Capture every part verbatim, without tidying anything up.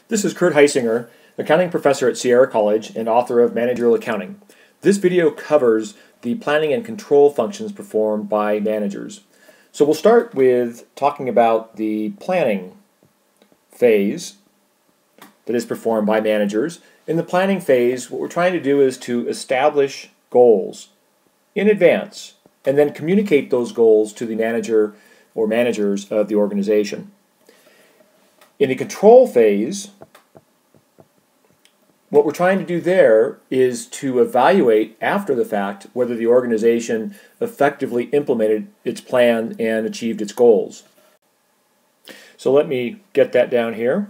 This is Kurt Heisinger, accounting professor at Sierra College and author of Managerial Accounting. This video covers the planning and control functions performed by managers. So we'll start with talking about the planning phase that is performed by managers. In the planning phase, what we're trying to do is to establish goals in advance and then communicate those goals to the manager or managers of the organization. In the control phase, what we're trying to do there is to evaluate after the fact whether the organization effectively implemented its plan and achieved its goals. So let me get that down here.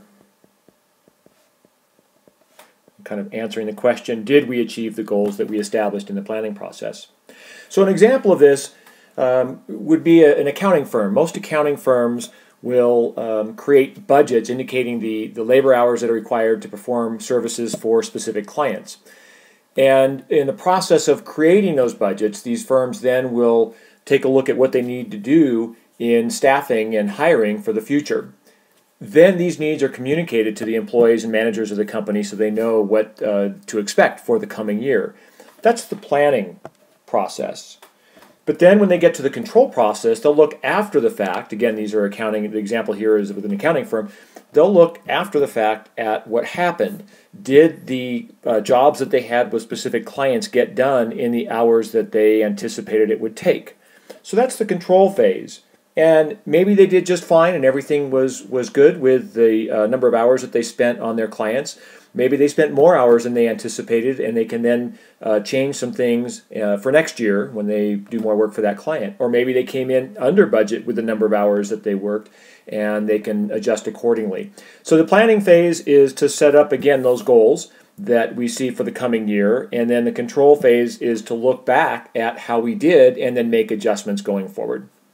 I'm kind of answering the question, did we achieve the goals that we established in the planning process? So an example of this um, would be a, an accounting firm. Most accounting firms will um, create budgets indicating the, the labor hours that are required to perform services for specific clients. And in the process of creating those budgets, these firms then will take a look at what they need to do in staffing and hiring for the future. Then these needs are communicated to the employees and managers of the company so they know what uh, to expect for the coming year. That's the planning process. But then when they get to the control process, they'll look after the fact. Again, these are accounting, the example here is with an accounting firm. They'll look after the fact at what happened. Did the uh, jobs that they had with specific clients get done in the hours that they anticipated it would take? So that's the control phase. And maybe they did just fine and everything was, was good with the uh, number of hours that they spent on their clients. Maybe they spent more hours than they anticipated and they can then uh, change some things uh, for next year when they do more work for that client. Or maybe they came in under budget with the number of hours that they worked and they can adjust accordingly. So the planning phase is to set up again those goals that we see for the coming year, and then the control phase is to look back at how we did and then make adjustments going forward.